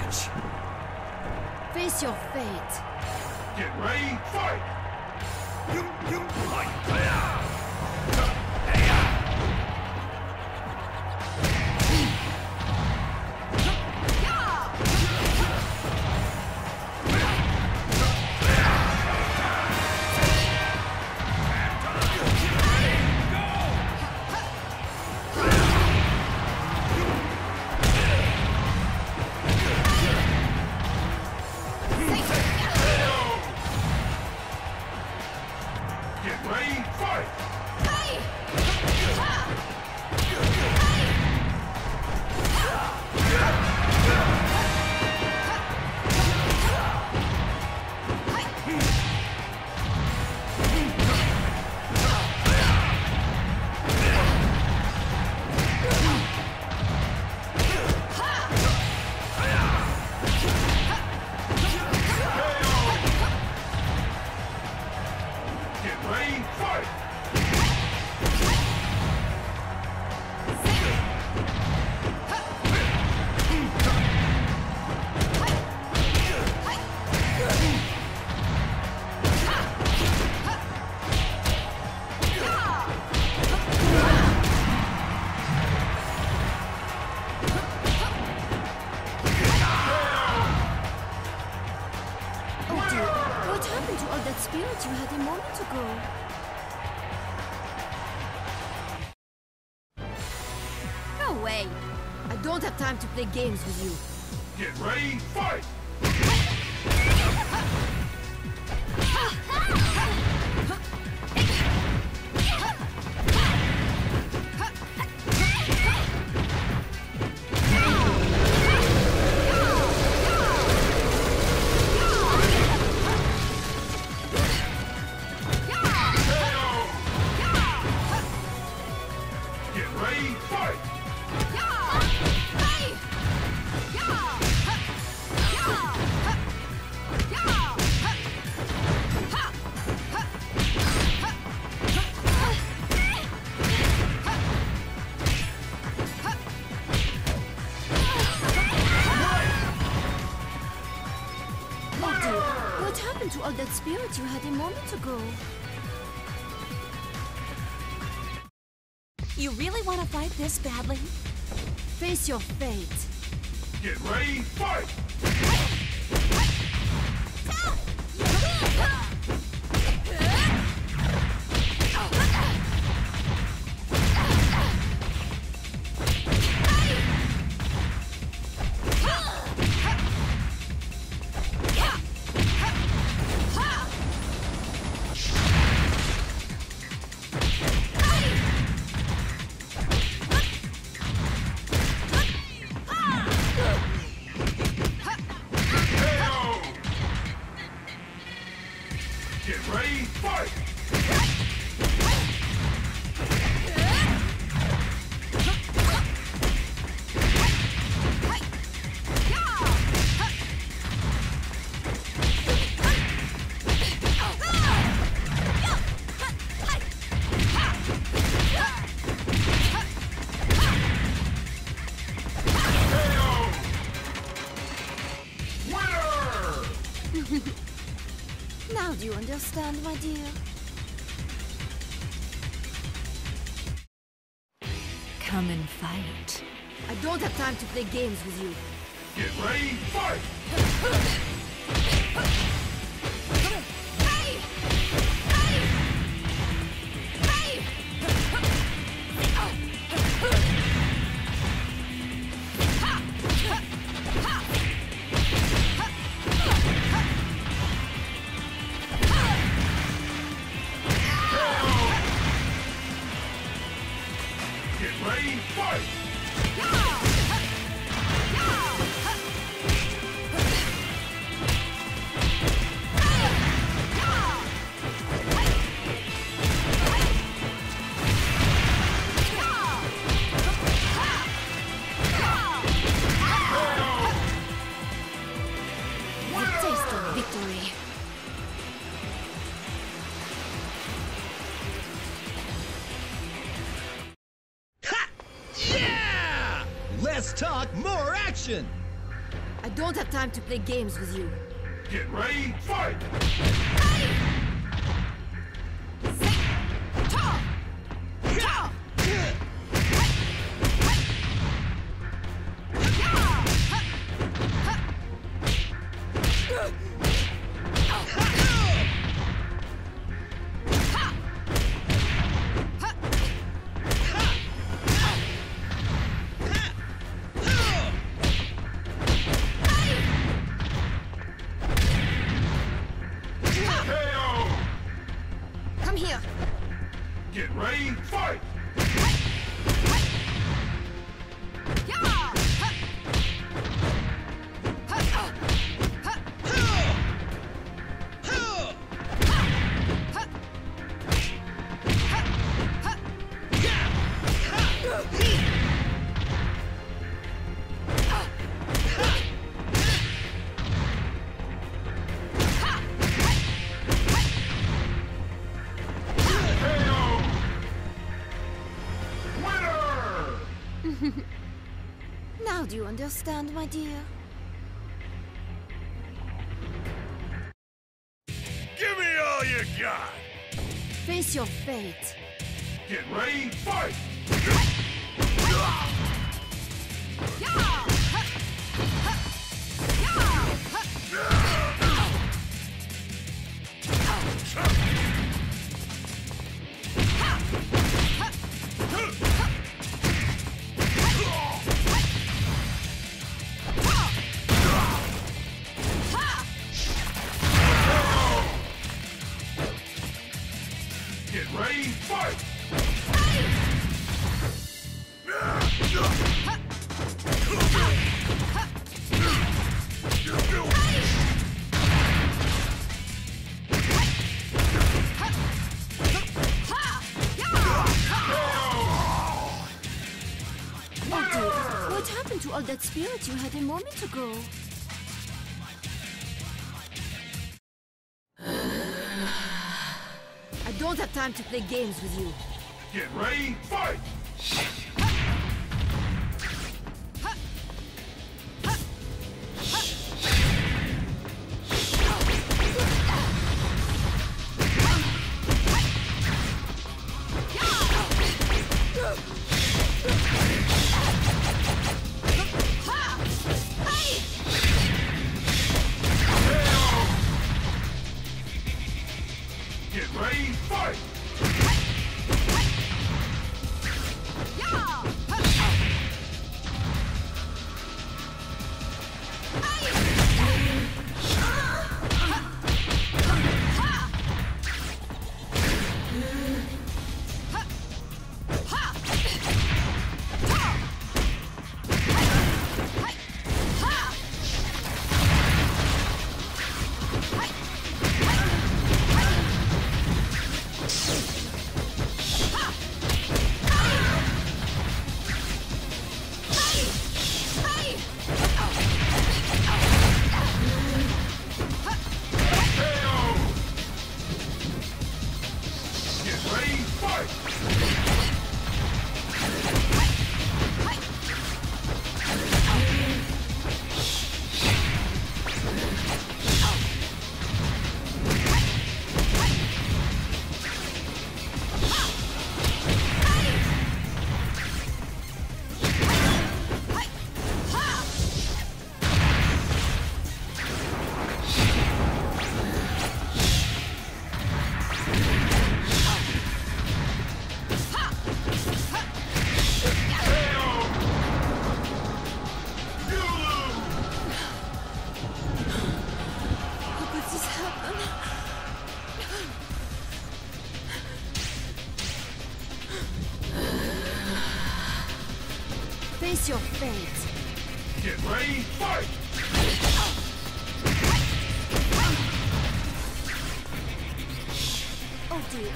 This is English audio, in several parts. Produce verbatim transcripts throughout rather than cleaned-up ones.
match. Face your fate. Get ready, fight! Get ready, fight! Get ready, fight! Oh dear, what happened to all that spirit you had a moment ago? Go away. I don't have time to play games with you. Get ready, fight! Get ready, fight! Oh dear, what happened to all that spirit you had a moment ago? You really want to fight this badly? Face your fate. Get ready, fight! Get ready, fight! Winner! Now do you understand, my dear? Come and fight. I don't have time to play games with you. Get ready, fight! Get ready, fight! The taste of victory. Ha! Yeah! Let's talk more action! I I don't have time to play games with you. Get ready, fight! Come here. Get ready, fight! Now do you understand, my dear? Give me all you got! Face your fate. Get ready, fight! Get ready, fight! Oh dear, what happened to all that spirit you had a moment ago? I don't have time to play games with you. Get ready, fight! Get ready, fight! Face your fate. Get ready, fight! Oh dear.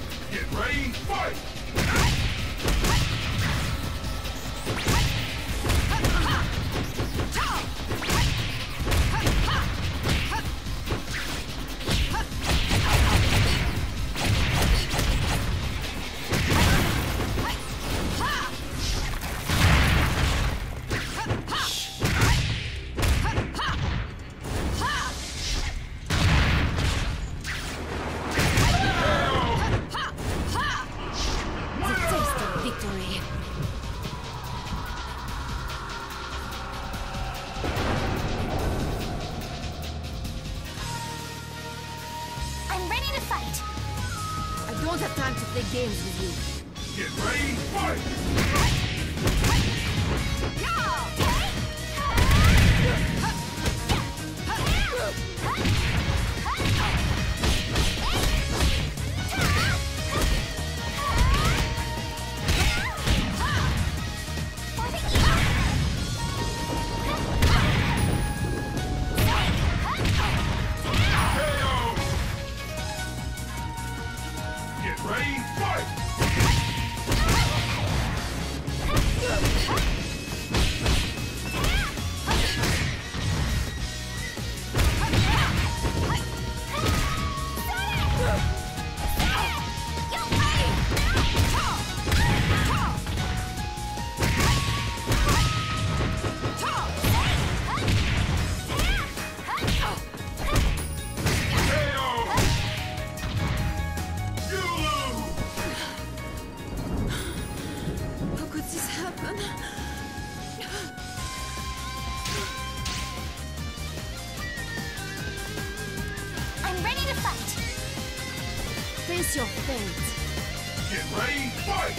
Get ready, fight! don't have time to play games with you. Get ready, fight! Ready, fight! How could this happen? I'm ready to fight. Face your fate. Get ready, fight!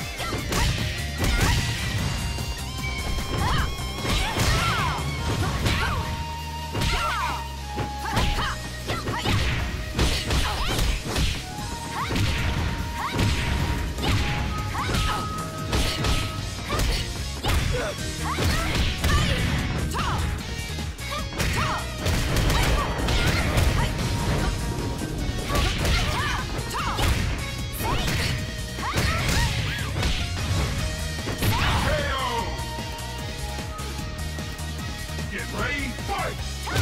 Get ready, fight!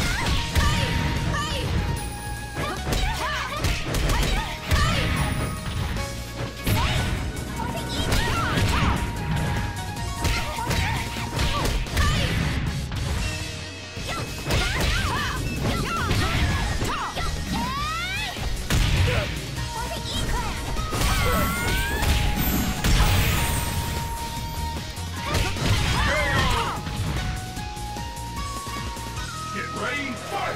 Get ready, fight!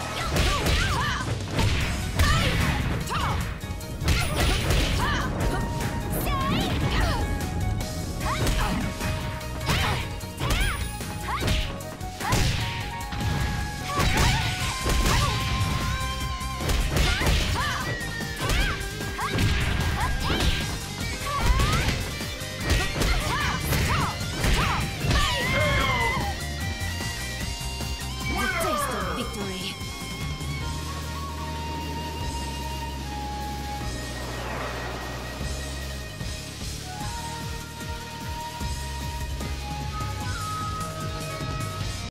Taste of victory.